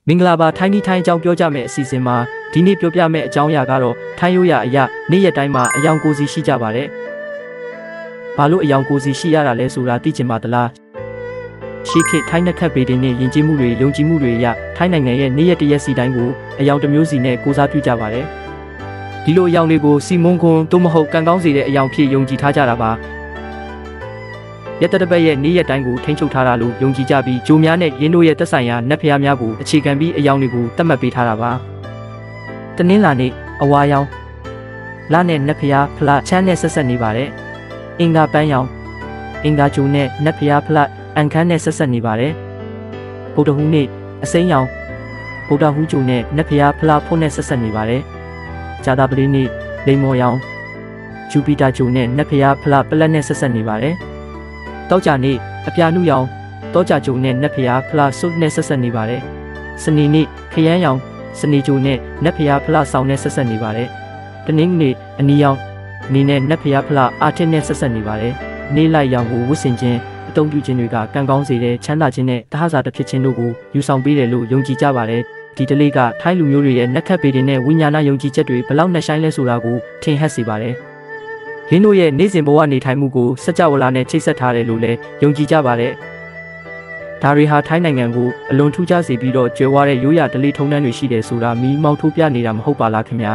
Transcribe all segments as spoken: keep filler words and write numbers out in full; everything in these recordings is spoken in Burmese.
မင်္ဂလာပါထိုင်းဒီထိုင်းအကြောင်းပြောကြမယ့်အစီအစဉ်မှာဒီနေ့ပြောပြမယ့်အကြောင်းအရာကတော့ထိုင်းရိုးရာအရာနေ့ရက်တိုင်းမှာအယောင်ကိုစီရှိကြပါတယ်။ဘာလို့အယောင်ကိုစီရှိရတာလဲဆိုတာသိချင်ပါသလား။ရှေးခေတ်ထိုင်းနှစ်ခတ်ပေတင်နဲ့ယဉ်ကျေးမှုတွေယုံကြည်မှုတွေအရထိုင်းနိုင်ငံရဲ့နေ့ရက်တစ်ရက်စီတိုင်းကိုအယောင်တစ်မျိုးစီနဲ့ကိုးစားပြုကြပါတယ်။ဒီလိုအယောင်တွေကိုစီမုန်းခွန်းသို့မဟုတ်ကံကောင်းစေတဲ့အယောင်ဖြစ်ယုံကြည်ထားကြတာပါ။ရတတပတ်ရဲ့နေ့ရက်တိုင်းကိုထိန်းချုပ်ထားတာလို့ယုံကြည်ကြပြီးဂျိုများနဲ့ရင်းတို့ရဲ့သက်ဆိုင်ရာနတ်ဖျားများကိုအခြေခံပြီးအယောင်တွေကိုသတ်မှတ်ပေးထားတာပါ။တနင်္လာနေ့အဝါရောင်လနဲ့နတ်ဖျားဖလားချမ်းနဲ့ဆက်ဆက်နေပါတယ်။အင်္ဂါပန်းရောင်အင်္ဂါဂျိုနဲ့နတ်ဖျားဖလားအန်ခမ်းနဲ့ဆက်ဆက်နေပါတယ်။ဗုဒ္ဓဟူးနေ့အစိမ်းရောင်ဗုဒ္ဓဟူးဂျိုနဲ့နတ်ဖျားဖလားဖို့နဲ့ဆက်ဆက်နေပါတယ်။ဂျာတာပလေးနေ့လိမ္မော်ရောင်ဂျူပီတာဂျိုနဲ့နတ်ဖျားဖလားပလက်နဲ့ဆက်ဆက်နေပါတယ်။တောကြနေ့အပြာနုရောင်တောကြဂျုံနဲ့နတ်ဖျားဖလားဆုပ်နဲ့ဆက်ဆက်နေပါတယ်။စနေနေ့ခရမ်းရောင်စနေဂျုံနဲ့နတ်ဖျားဖလားဆောင်နဲ့ဆက်ဆက်နေပါတယ်။တနင်္ဂနွေအနီရောင်နေနဲ့နတ်ဖျားဖလားအာထစ်နဲ့ဆက်ဆက်နေပါတယ်။နေ့လိုက်ရောင်ကိုဝတ်ဆင်ခြင်းအသုံးပြုခြင်းတွေကကံကောင်းစေတဲ့ချမ်းသာခြင်းနဲ့တဟဇာတဖြစ်ခြင်းတို့ကိုယူဆောင်ပေးတယ်လို့ယုံကြည်ကြပါတယ်။ဒီတလေးကထိုင်းလူမျိုးတွေရဲ့နက်ခတ်ပေတွေနဲ့ဝိညာဏယုံကြည်ချက်တွေဘလောက်နှဆိုင်လဲဆိုတာကိုထင်ဟပ်စေပါတယ်။ရင်းတို့ရဲ့နေ့စဉ်ဘဝနေထိုင်မှုကိုစကြဝဠာနဲ့ချိတ်ဆက်ထားတယ်လို့လည်းယုံကြည်ကြပါတယ်။ဒါတွေဟာထိုင်းနိုင်ငံကိုအလွန်ထူးခြားစေပြီးတော့ကျွဲဝါတဲ့ရိုးရာဓလေ့ထုံးတမ်းတွေရှိတယ်ဆိုတာမီးမောင်းထိုးပြနေတာမဟုတ်ပါလားခင်ဗျာ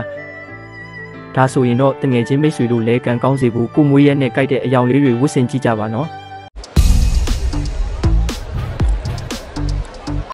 ။ဒါဆိုရင်တော့တငယ်ချင်းမိတ်ဆွေတို့လည်းကံကောင်းစေဖို့ကိုမွေးရဲနဲ့ကြိုက်တဲ့အယောင်လေးတွေဝတ်ဆင်ကြည့်ကြပါနော်။